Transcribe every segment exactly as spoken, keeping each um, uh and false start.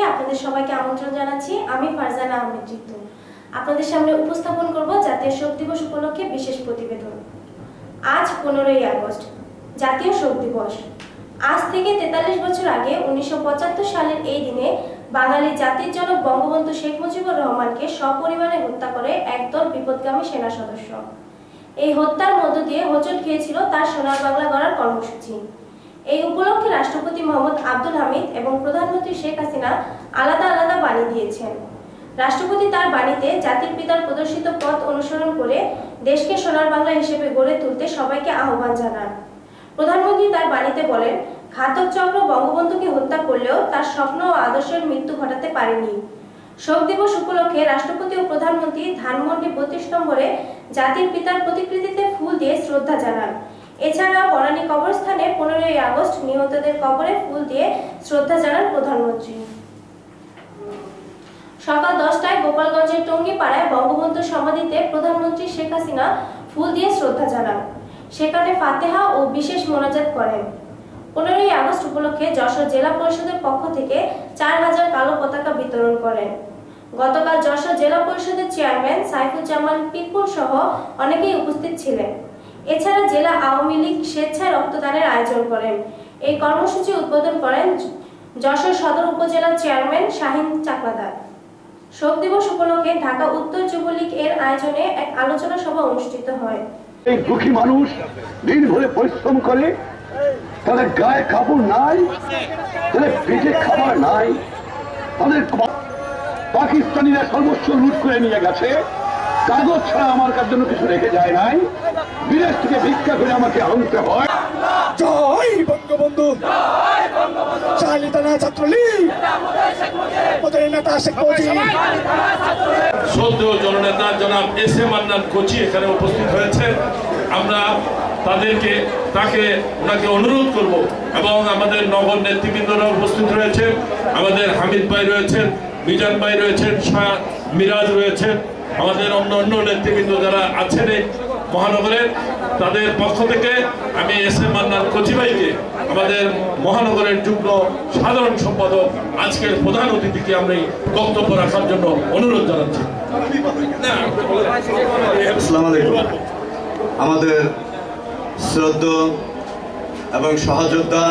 আপনাদের সবাইকে আমন্ত্রণ জানাচ্ছি। আমি ফারজানা আহমেদ জিতু আপনাদের সামনে উপস্থাপন করব জাতীয় শোক দিবস উপলক্ষে বিশেষ প্রতিবেদন। আজ পনেরোই আগস্ট জাতীয় শোক দিবস। আজ থেকে তেতাল্লিশ বছর আগে উনিশশো পঁচাত্তর সালের এই দিনে বাঙালি জাতির জনক বঙ্গবন্ধু শেখ মুজিবুর রহমানকে সপরিবারে হত্যা করে একদল বিপদগামী সেনা সদস্য। এই হত্যার মধ্য দিয়ে হোঁচট খেয়েছিল তার সোনার বাংলা গড়ার কর্মসূচি। এই উপলক্ষে রাষ্ট্রপতি মোহাম্মদ আব্দুল হামিদ এবং প্রধানমন্ত্রী শেখ হাসিনা আলাদা আলাদা বাণী দিয়েছেন। রাষ্ট্রপতি তার বাণীতে জাতির পিতার প্রদর্শিত পথ অনুসরণ করে দেশকে সোনার বাংলা হিসেবে গড়ে তুলতে সবাইকে আহ্বান জানান। প্রধানমন্ত্রী তার বাণীতে বলেন, ঘাতক চক্র বঙ্গবন্ধুকে হত্যা করলেও তার স্বপ্ন ও আদর্শের মৃত্যু ঘটাতে পারেনি। শোক দিবস উপলক্ষে রাষ্ট্রপতি ও প্রধানমন্ত্রী ধানমন্ডি বত্রিশ নম্বরে জাতির পিতার প্রতিকৃতিতে ফুল দিয়ে শ্রদ্ধা জানান। এছাড়া বনানী কবরস্থানে পনেরোই আগস্ট নিহতদের কবরে ফুল দিয়ে শ্রদ্ধা জানান প্রধানমন্ত্রী। সকাল দশটায় গোপালগঞ্জের টঙ্গিপাড়ায় বঙ্গবন্ধুর সমাধিতে প্রধানমন্ত্রী শেখ হাসিনা ফুল দিয়ে শ্রদ্ধা জানান। সেখানে ফাতেহা ও বিশেষ মোনাজাত করেন। পনেরোই আগস্ট উপলক্ষে যশোর জেলা পরিষদের পক্ষ থেকে চার হাজার কালো পতাকা বিতরণ করেন। গতকাল যশোর জেলা পরিষদের চেয়ারম্যান সাইফুজ্জামান পিপুল সহ অনেকেই উপস্থিত ছিলেন। এছাড়া জেলা আওয়ামী লীগ স্বেচ্ছায় রক্তদানের আয়োজন করেন। এই কর্মসূচি উদ্বোধন করেন যশোর সদর উপজেলার চেয়ারম্যান শাহিন চাকলাদার। শোক দিবস উপলক্ষে ঢাকা উত্তর যুবলীগ এর আয়োজনে এক আলোচনা সভা অনুষ্ঠিত হয়। এই দুঃখী মানুষ দিন ভরে পরিশ্রম করে, তাদের গায়ে কাপড় নাই, তাদের পেটে খাবার নাই, তাদের পাকিস্তানিরা সর্বস্ব লুট করে নিয়ে গেছে। কাগজ ছাড়া আমার কার জন্য কিছু রেখে যায় নাই, বিদেশ থেকে ভিক্ষা করে আমাকে আনতে হয়। জয় বঙ্গবন্ধু, চালিতানা ছাত্রলীগ, নেতা শেখ মুজিব। শ্রদ্ধেয় জননেতা জনাব এস এ মান্নান কোচি এখানে উপস্থিত হয়েছে। আমরা তাদেরকে তাকে ওনাকে অনুরোধ করব এবং আমাদের নগর নেতৃবৃন্দরা উপস্থিত রয়েছে, আমাদের হামিদ ভাই রয়েছেন, মিজান ভাই রয়েছেন, শাহ মিরাজ রয়েছেন, আমাদের অন্য অন্য নেতৃবৃন্দ যারা আছেন এই মহানগরের, তাদের পক্ষ থেকে আমি এস এ মান্নান কোচি ভাইকে আমাদের মহানগরের যুগ্ম সাধারণ সম্পাদক আজকের প্রধান অতিথিকে আমি বক্তব্য রাখার জন্য অনুরোধ জানাচ্ছি। আসসালামু আলাইকুম। আমাদের শ্রদ্ধেয় এবং সহযোদ্ধা,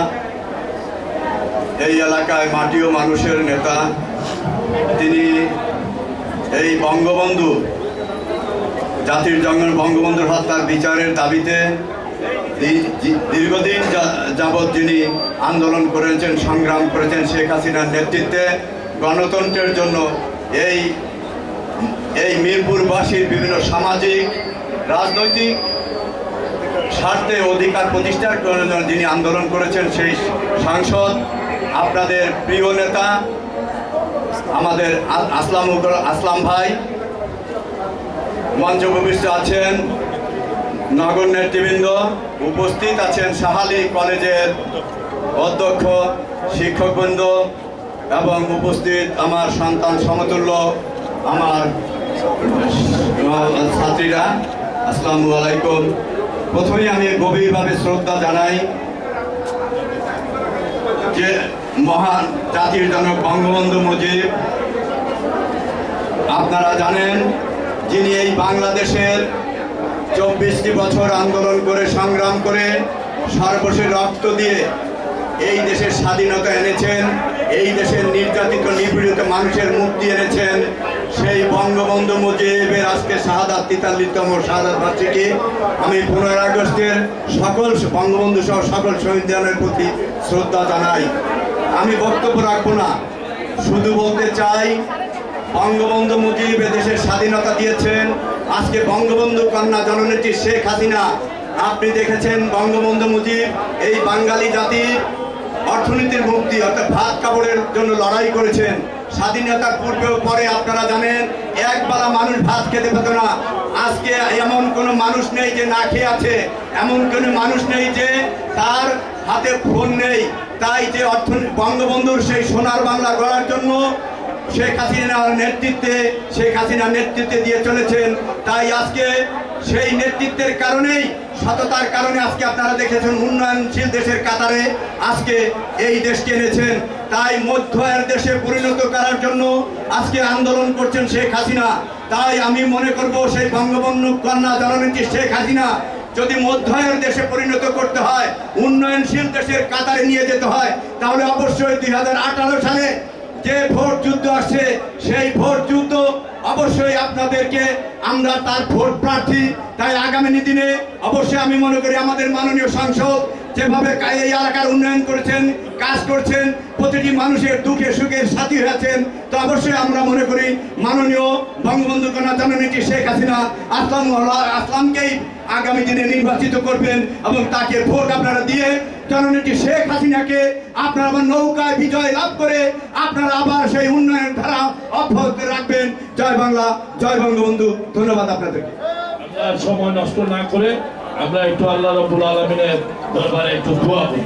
এই এলাকায় মাটি ও মানুষের নেতা, তিনি এই বঙ্গবন্ধু জাতির জনক বঙ্গবন্ধুর হত্যার বিচারের দাবিতে দীর্ঘদিন যাবৎ যিনি আন্দোলন করেছেন, সংগ্রাম করেছেন শেখ হাসিনার নেতৃত্বে গণতন্ত্রের জন্য, এই এই মিরপুরবাসীর বিভিন্ন সামাজিক রাজনৈতিক স্বার্থে অধিকার প্রতিষ্ঠার জন্য যিনি আন্দোলন করেছেন, সেই সাংসদ আপনাদের প্রিয় নেতা আমাদের আসলাম আসলাম ভাই মঞ্চ উপবিষ্ট আছেন, নগর নেতৃবৃন্দ উপস্থিত আছেন, শাহালি কলেজের অধ্যক্ষ, শিক্ষকবৃন্দ এবং উপস্থিত আমার সন্তান সমতুল্য আমার ছাত্রীরা, আসসালামু আলাইকুম। প্রথমেই আমি গভীরভাবে শ্রদ্ধা জানাই যে মহান জাতির জনক বঙ্গবন্ধু মুজিব, আপনারা জানেন, যিনি এই বাংলাদেশের চব্বিশটি বছর আন্দোলন করে সংগ্রাম করে সর্বশেষ রক্ত দিয়ে এই দেশের স্বাধীনতা এনেছেন, এই দেশের নির্যাতিত নিপীড়িত মানুষের মুক্তি এনেছেন। সেই বঙ্গবন্ধু মুজিবের আজকে শাহাদাত তেতাল্লিশতম শাহাদাত বার্ষিকী। আমি পনেরোই আগস্টের সকল বঙ্গবন্ধু সহ সকল শহীদদের প্রতি শ্রদ্ধা জানাই। আমি বক্তব্য রাখবো না, শুধু বলতে চাই বঙ্গবন্ধু মুজিব দেশের স্বাধীনতা দিয়েছেন। আজকে বঙ্গবন্ধু কন্যা জননেত্রী শেখ হাসিনা, আপনি দেখেছেন বঙ্গবন্ধু মুজিব এই বাঙালি জাতির অর্থনীতির মুক্তি অর্থাৎ ভাত কাপড়ের জন্য লড়াই করেছেন। স্বাধীনতার পূর্বেও পরে আপনারা জানেন একবেলা মানুষ ভাত খেতে পেত না। আজকে এমন কোনো মানুষ নেই যে না খেয়ে আছে, এমন কোনো মানুষ নেই যে তার হাতে ফোন নেই। তাই যে অর্থনীতি বঙ্গবন্ধুর সেই সোনার বাংলা গড়ার জন্য শেখ হাসিনার নেতৃত্বে শেখ হাসিনার নেতৃত্বে দিয়ে চলেছেন। তাই আজকে সেই নেতৃত্বের কারণেই, সততার কারণে আজকে আপনারা দেখেছেন উন্নয়নশীল দেশের কাতারে আজকে এই দেশকে এনেছেন। তাই মধ্য আয়ের দেশে পরিণত করার জন্য আজকে আন্দোলন করছেন শেখ হাসিনা। তাই আমি মনে করব সেই বঙ্গবন্ধু কন্যা জননেত্রী শেখ হাসিনা যদি মধ্য আয়ের দেশে পরিণত করতে হয়, উন্নয়নশীল দেশের কাতারে নিয়ে যেতে হয়, তাহলে অবশ্যই দুই হাজার আঠারো সালে যে ভোট যুদ্ধ আসছে সেই ভোট যুদ্ধ অবশ্যই আপনাদেরকে আমরা তার ভোট প্রার্থী। তাই আগামী দিনে অবশ্যই আমি মনে করি আমাদের মাননীয় সাংসদ যেভাবে এই এলাকার উন্নয়ন করেছেন, কাজ করছেন, প্রতিটি মানুষের দুঃখে সুখের সাথী হয়েছেন, তো অবশ্যই আমরা মনে করি মাননীয় বঙ্গবন্ধু কন্যা জননেত্রী শেখ হাসিনা আসলাম আসলামকেই আগামী দিনে নির্বাচিত করবেন এবং তাকে ভোট আপনারা দিয়ে জননেত্রী শেখ হাসিনাকে আপনারা আবার নৌকায় বিজয় লাভ করে আপনারা আবার সেই উন্নয়ন ধারা অব্যাহত রাখবেন। জয় বাংলা, জয় বঙ্গবন্ধু। ধন্যবাদ আপনাদেরকে। সময় নষ্ট না করে আমরা একটু আল্লাহ রাব্বুল আলামিনের দরবারে একটু দোয়া করি।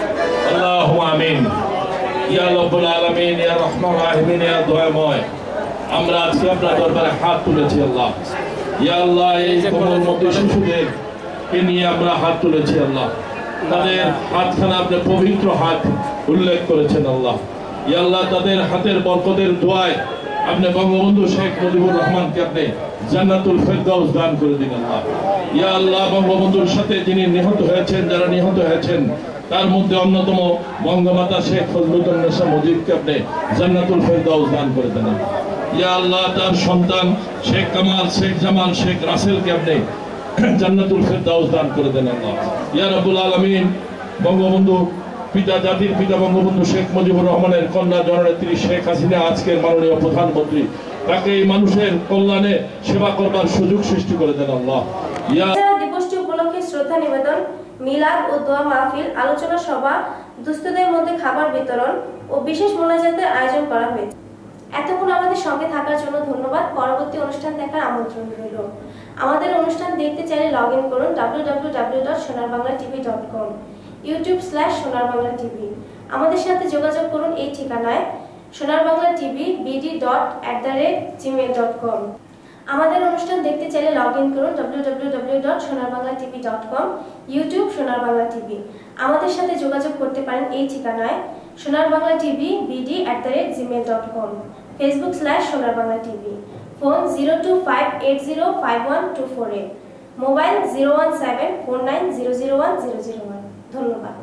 আল্লাহু আমিন। ইয়া রাব্বুল আলামিন, ইয়া রহমান রাহিমিন, ইয়া দয়াময়, আমরা আজকে আপনার দরবারে হাত তুলেছি আল্লাহ। ইয়া আল্লাহ, এই কোমল মধ্যে শিশুদের কে নিয়ে আমরা হাত তুলেছি আল্লাহ। তাদের হাতখানা আপনি পবিত্র হাত উল্লেখ করেছেন আল্লাহ। ইয়া আল্লাহ, তাদের হাতের বরকতের দোয়ায় আপনি বঙ্গবন্ধু শেখ মুজিবুর রহমানকে আপনি জান্নাতুল ফেরদাউস দান করে দিন আল্লাহ। ইয়া আল্লাহ, বঙ্গবন্ধুর সাথে যিনি নিহত হয়েছেন, যারা নিহত হয়েছেন তার মধ্যে অন্যতম বঙ্গমাতা শেখ ফজলুন্নেসা মুজিবকে আপনি জান্নাতুল ফেরদাউস দান করে দেন। ইয়া আল্লাহ, তার সন্তান শেখ কামাল, শেখ জামাল, শেখ রাসেলকে আপনি জান্নাতুল ফেরদাউস দান করে দেন আল্লাহ। ইয়া রাব্বুল আলামিন, বঙ্গবন্ধু পিতা, জাতির পিতা বঙ্গবন্ধু শেখ মুজিবুর রহমানের কন্যা জননেত্রী শেখ হাসিনা আজকের মাননীয় প্রধানমন্ত্রী, তাকে এই মানুষের কল্যাণে সেবা করবার সুযোগ সৃষ্টি করে দেন আল্লাহ। ইয়া দিবসটি উপলক্ষে শ্রদ্ধা নিবেদন, মিলাদ ও দোয়া মাহফিল, আলোচনা সভা, দুস্থদের মধ্যে খাবার বিতরণ ও বিশেষ মোনাজাতের আয়োজন করা হয়েছে। এতক্ষণ আমাদের সঙ্গে থাকার জন্য ধন্যবাদ। পরবর্তী অনুষ্ঠান দেখার আমন্ত্রণ রইল। আমাদের অনুষ্ঠান দেখতে চাইলে লগ ইন করুন W W W dot Sonar Bangla TV dot com, YouTube slash Sonar Bangla TV. আমাদের সাথে যোগাযোগ করুন এই ঠিকানায় Sonar Bangla TV BD dot at the rate Gmail dot com. আমাদের অনুষ্ঠান দেখতে চাইলে লগ ইন করুন W W W dot Sonar Bangla TV dot com, YouTube Sonar Bangla TV. আমাদের সাথে যোগাযোগ করতে পারেন এই ঠিকানায় Sonar Bangla TV BD at the rate Gmail dot com, Facebook slash Sonar Bangla TV, phone zero two five eight zero five one two four eight, mobile zero one seven four nine zero zero one zero zero one. ধন্যবাদ।